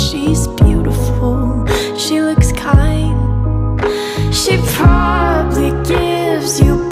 she's beautiful, she looks kind. She probably gives you